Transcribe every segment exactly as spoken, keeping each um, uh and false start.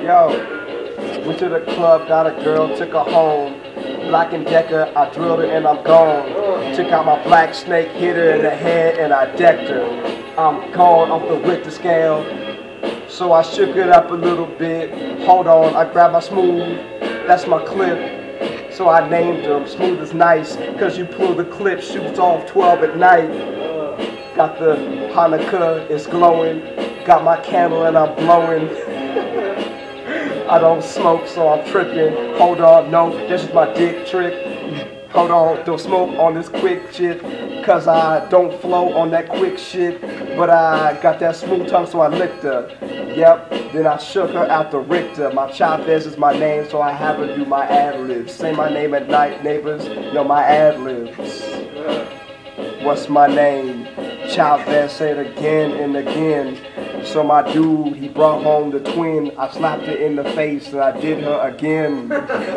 Yo, went to the club, got a girl, took her home. Black and Decker, I drilled her and I'm gone. Took out my black snake, hit her in the head and I decked her. I'm gone off the Richter scale. So I shook it up a little bit. Hold on, I grabbed my smooth. That's my clip. So I named them. Smooth is nice, cause you pull the clip, shoots off twelve at night. Got the Hanukkah, it's glowing. Got my candle and I'm blowing. I don't smoke, so I'm tripping. Hold on, no, this is my dick trick. Hold on, don't smoke on this quick shit, cause I don't flow on that quick shit. But I got that smooth tongue, so I licked her. Yep, then I shook her out the Richter. My Chavezz is my name, so I have her do my ad-libs. Say my name at night, neighbors, know my ad-libs. What's my name? Chavezz, say it again and again. So my dude, he brought home the twin. I slapped her in the face and I did her again.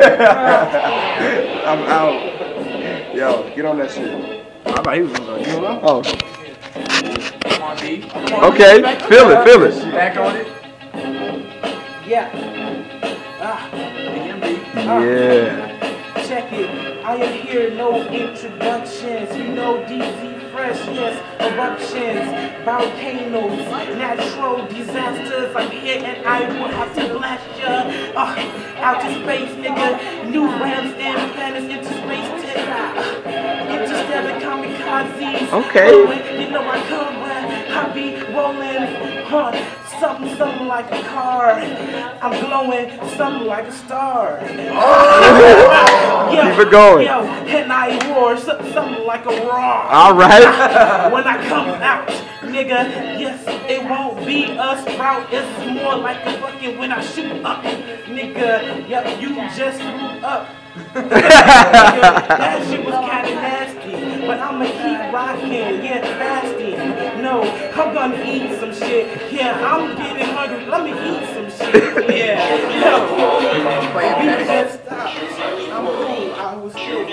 I'm out. Yo, get on that shit. I thought he was gonna go. You don't know? Oh. Come on, D. Okay, feel it, feel it. Back on it. Yeah. Ah. B N B. Yeah. Check it. I am here, no introductions. You know D C fresh, yes, eruptions, volcanoes, natural disasters. I'm here and I will have to blast ya. Uh, outer space, nigga. New ramps and planets into space tech. Uh, interstellar kamikazes. Okay. Rolling, you know I come where I be rolling. Huh. Something, something like a car. I'm glowing, something like a star. Oh. Yo, keep it going. Yo, and I roar, something, something like a roar. All right. When I come out, nigga, yes, it won't be a sprout. It's more like a fucking when I shoot up, nigga. Yep, you just grew up. Nigga, that shit was kinda nasty, but I'ma keep rocking, yeah, fasting. No, I'm gonna eat some shit. Yeah, I'm getting hungry. Let me eat some shit. Yeah, yo, we just stop. I'm cool. I was still.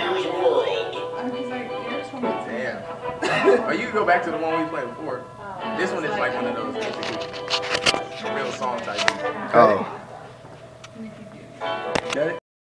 Damn. Or you can go back to the one we played before. This one is like one of those basically real song type. Oh. Got it?